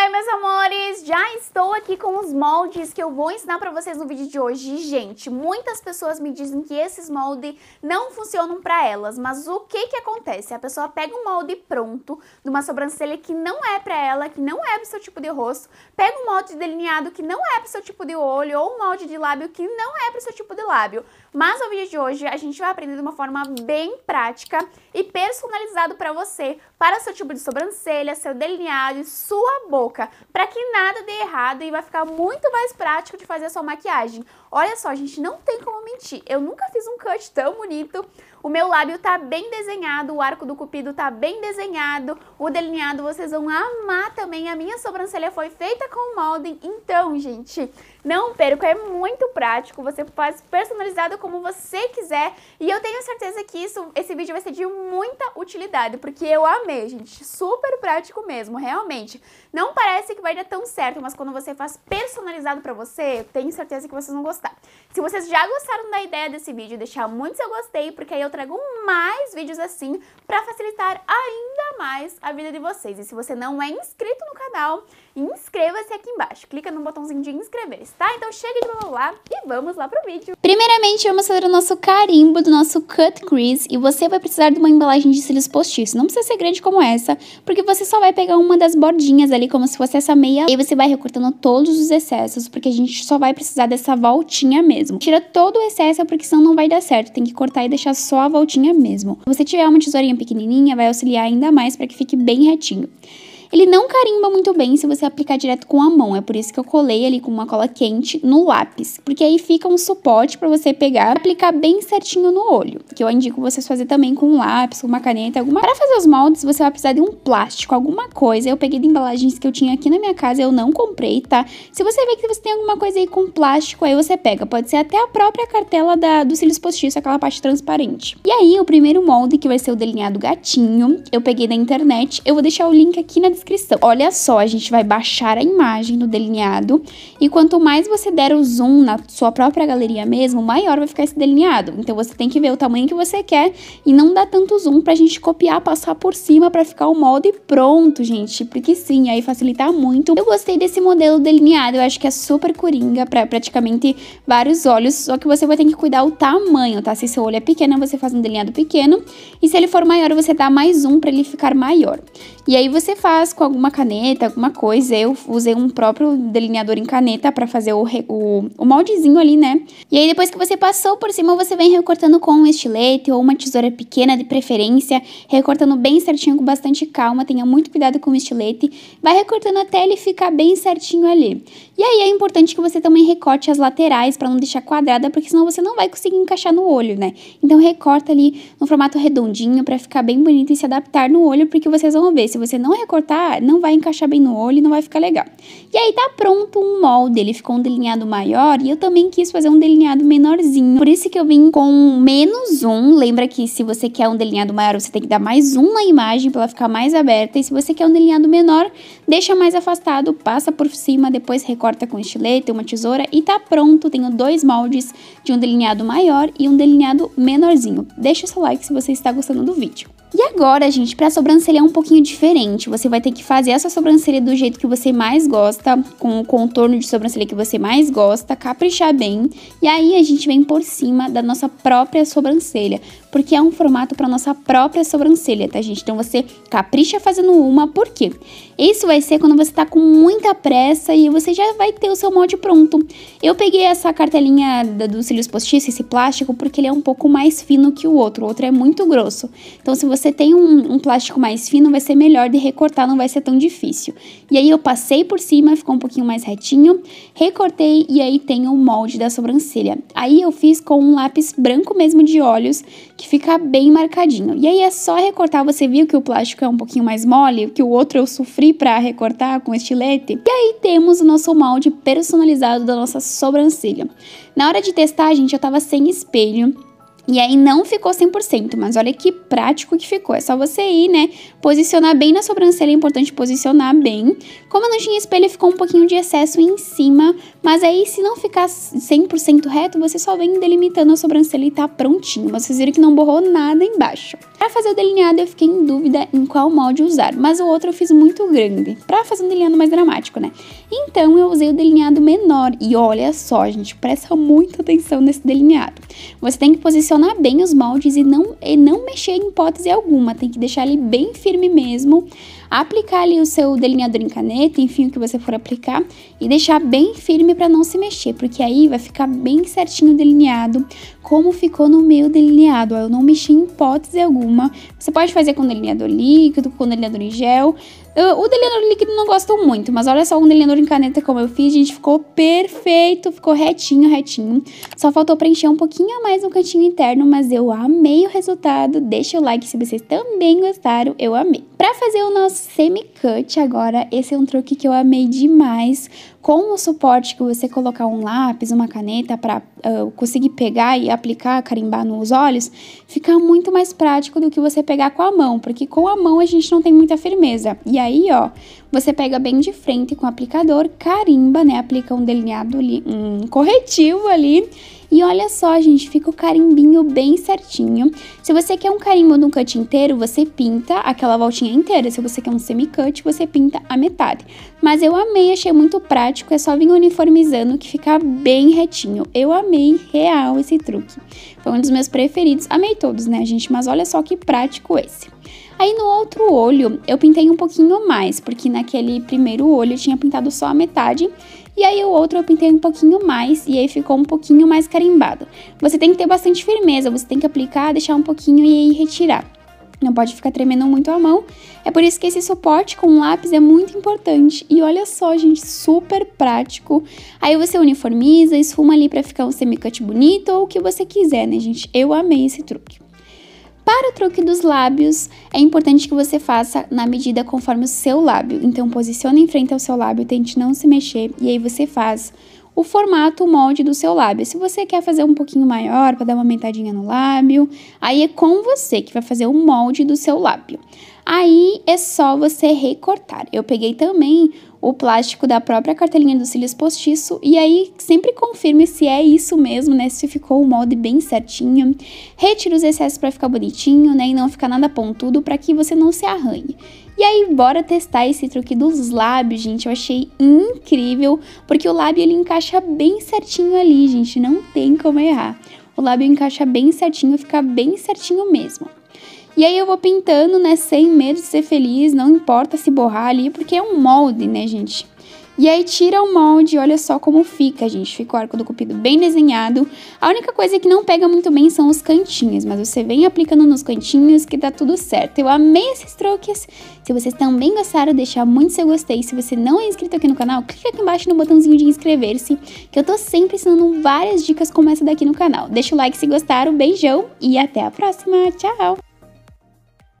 Oi, meus amores! Já estou aqui com os moldes que eu vou ensinar pra vocês no vídeo de hoje. Gente, muitas pessoas me dizem que esses moldes não funcionam pra elas, mas o que acontece? A pessoa pega um molde pronto, de uma sobrancelha que não é pra ela, que não é pro seu tipo de rosto, pega um molde delineado que não é pro seu tipo de olho, ou um molde de lábio que não é pro seu tipo de lábio. Mas no vídeo de hoje a gente vai aprender de uma forma bem prática e personalizado pra você, para seu tipo de sobrancelha, seu delineado e sua boca, para que nada dê errado e vai ficar muito mais prático de fazer a sua maquiagem. Olha só, gente, não tem como mentir, eu nunca fiz um cut tão bonito. O meu lábio tá bem desenhado, o arco do cupido tá bem desenhado, o delineado vocês vão amar também, a minha sobrancelha foi feita com molde, então, gente, não perca, é muito prático, você faz personalizado como você quiser e eu tenho certeza que esse vídeo vai ser de muita utilidade, porque eu amei, gente, super prático mesmo, realmente. Não parece que vai dar tão certo, mas quando você faz personalizado pra você, eu tenho certeza que vocês vão gostar. Se vocês já gostaram da ideia desse vídeo, deixar muito seu gostei, porque aí eu trago mais vídeos assim pra facilitar ainda mais a vida de vocês. E se você não é inscrito no canal, inscreva-se aqui embaixo. Clica no botãozinho de inscrever-se, tá? Então chega de blá blá blá e vamos lá pro vídeo. Primeiramente, vamos fazer o nosso carimbo do nosso cut crease e você vai precisar de uma embalagem de cílios postiços. Não precisa ser grande como essa, porque você só vai pegar uma das bordinhas ali, como se fosse essa meia. E aí você vai recortando todos os excessos, porque a gente só vai precisar dessa voltinha mesmo. Tira todo o excesso, porque senão não vai dar certo. Tem que cortar e deixar só a voltinha mesmo. Se você tiver uma tesourinha pequenininha, vai auxiliar ainda mais para que fique bem retinho. Ele não carimba muito bem se você aplicar direto com a mão, é por isso que eu colei ali com uma cola quente no lápis, porque aí fica um suporte para você pegar e aplicar bem certinho no olho, que eu indico vocês fazer também com um lápis, com uma caneta, alguma. Para fazer os moldes, você vai precisar de um plástico, alguma coisa. Eu peguei de embalagens que eu tinha aqui na minha casa, eu não comprei, tá? Se você vê que você tem alguma coisa aí com plástico, aí você pega, pode ser até a própria cartela dos cílios postiços, aquela parte transparente. E aí, o primeiro molde, que vai ser o delineado gatinho, eu peguei da internet, eu vou deixar o link aqui na descrição. Olha só, a gente vai baixar a imagem do delineado e quanto mais você der o zoom na sua própria galeria mesmo, maior vai ficar esse delineado. Então você tem que ver o tamanho que você quer e não dá tanto zoom pra gente copiar, passar por cima pra ficar o molde pronto, gente, porque sim, aí facilitar muito. Eu gostei desse modelo delineado, eu acho que é super coringa pra praticamente vários olhos, só que você vai ter que cuidar o tamanho, tá? Se seu olho é pequeno, você faz um delineado pequeno e se ele for maior, você dá mais zoom pra ele ficar maior. E aí você faz com alguma caneta, alguma coisa. Eu usei um próprio delineador em caneta pra fazer o moldezinho ali, né? E aí depois que você passou por cima, você vem recortando com um estilete ou uma tesoura pequena de preferência, recortando bem certinho com bastante calma, tenha muito cuidado com o estilete. Vai recortando até ele ficar bem certinho ali. E aí é importante que você também recorte as laterais pra não deixar quadrada, porque senão você não vai conseguir encaixar no olho, né? Então recorta ali no formato redondinho pra ficar bem bonito e se adaptar no olho, porque vocês vão ver, se você não recortar, não vai encaixar bem no olho e não vai ficar legal. E aí tá pronto um molde, ele ficou um delineado maior e eu também quis fazer um delineado menorzinho. Por isso que eu vim com menos zoom. Lembra que se você quer um delineado maior, você tem que dar mais zoom na imagem para ela ficar mais aberta. E se você quer um delineado menor, deixa mais afastado, passa por cima, depois recorta com estilete, uma tesoura e tá pronto. Tenho dois moldes de um delineado maior e um delineado menorzinho. Deixa o seu like se você está gostando do vídeo. E agora, gente, pra sobrancelha é um pouquinho diferente. Você vai ter que fazer essa sobrancelha do jeito que você mais gosta, com o contorno de sobrancelha que você mais gosta, caprichar bem. E aí a gente vem por cima da nossa própria sobrancelha, porque é um formato pra nossa própria sobrancelha, tá, gente? Então você capricha fazendo uma, por quê? Isso vai ser quando você tá com muita pressa e você já vai ter o seu molde pronto. Eu peguei essa cartelinha dos cílios postiços, esse plástico, porque ele é um pouco mais fino que o outro é muito grosso. Então se você tem um plástico mais fino, vai ser melhor de recortar, não vai ser tão difícil. E aí eu passei por cima, ficou um pouquinho mais retinho, recortei e aí tem o molde da sobrancelha. Aí eu fiz com um lápis branco mesmo de olhos, que fica bem marcadinho. E aí é só recortar, você viu que o plástico é um pouquinho mais mole, que o outro eu sofri pra recortar com estilete. E aí temos o nosso molde personalizado da nossa sobrancelha. Na hora de testar, gente, eu tava sem espelho. E aí não ficou 100%, mas olha que prático que ficou. É só você ir, né, posicionar bem na sobrancelha, é importante posicionar bem. Como eu não tinha espelho, ficou um pouquinho de excesso em cima, mas aí se não ficar 100% reto, você só vem delimitando a sobrancelha e tá prontinho. Vocês viram que não borrou nada embaixo. Pra fazer o delineado eu fiquei em dúvida em qual molde usar, mas o outro eu fiz muito grande, pra fazer um delineado mais dramático, né? Então eu usei o delineado menor e olha só, gente, presta muita atenção nesse delineado. Você tem que posicionar bem os moldes e não mexer em hipótese alguma, tem que deixar ele bem firme mesmo, aplicar ali o seu delineador em caneta, enfim, o que você for aplicar, e deixar bem firme para não se mexer, porque aí vai ficar bem certinho o delineado, como ficou no meu delineado, ó, eu não mexi em hipótese alguma. Você pode fazer com delineador líquido, com delineador em gel. O delineador líquido não gosto muito, mas olha só, um delineador em caneta como eu fiz, gente, ficou perfeito, ficou retinho, retinho. Só faltou preencher um pouquinho a mais no cantinho interno, mas eu amei o resultado. Deixa o like se vocês também gostaram, eu amei. Pra fazer o nosso semi-cut agora, esse é um truque que eu amei demais. Com o suporte que você colocar um lápis, uma caneta pra conseguir pegar e aplicar, carimbar nos olhos, fica muito mais prático do que você pegar com a mão, porque com a mão a gente não tem muita firmeza. E aí, ó, você pega bem de frente com o aplicador, carimba, né, aplica um delineado ali, um corretivo ali, e olha só, gente, fica o carimbinho bem certinho. Se você quer um carimbo no cut inteiro, você pinta aquela voltinha inteira. Se você quer um semi-cut, você pinta a metade. Mas eu amei, achei muito prático, é só vir uniformizando que fica bem retinho. Eu amei real esse truque. Foi um dos meus preferidos. Amei todos, né, gente? Mas olha só que prático esse. Aí no outro olho, eu pintei um pouquinho mais, porque naquele primeiro olho eu tinha pintado só a metade. E aí o outro eu pintei um pouquinho mais e aí ficou um pouquinho mais carimbado. Você tem que ter bastante firmeza, você tem que aplicar, deixar um pouquinho e aí retirar. Não pode ficar tremendo muito a mão. É por isso que esse suporte com lápis é muito importante. E olha só, gente, super prático. Aí você uniformiza, esfuma ali pra ficar um semi-cut bonito ou o que você quiser, né, gente? Eu amei esse truque. Para o truque dos lábios, é importante que você faça na medida conforme o seu lábio. Então, posicione em frente ao seu lábio, tente não se mexer e aí você faz o formato, o molde do seu lábio. Se você quer fazer um pouquinho maior, para dar uma aumentadinha no lábio, aí é com você que vai fazer o molde do seu lábio. Aí é só você recortar. Eu peguei também o plástico da própria cartelinha dos cílios postiço e aí sempre confirme se é isso mesmo, né, se ficou o molde bem certinho. Retira os excessos para ficar bonitinho, né, e não ficar nada pontudo para que você não se arranhe. E aí, bora testar esse truque dos lábios, gente. Eu achei incrível, porque o lábio ele encaixa bem certinho ali, gente. Não tem como errar. O lábio encaixa bem certinho, fica bem certinho mesmo. E aí eu vou pintando, né, sem medo de ser feliz, não importa se borrar ali, porque é um molde, né, gente? E aí tira o molde, olha só como fica, gente. Fica o arco do cupido bem desenhado. A única coisa que não pega muito bem são os cantinhos, mas você vem aplicando nos cantinhos que dá tudo certo. Eu amei esses truques. Se vocês também gostaram, deixa muito seu gostei. Se você não é inscrito aqui no canal, clica aqui embaixo no botãozinho de inscrever-se, que eu tô sempre ensinando várias dicas como essa daqui no canal. Deixa o like se gostaram, beijão e até a próxima. Tchau!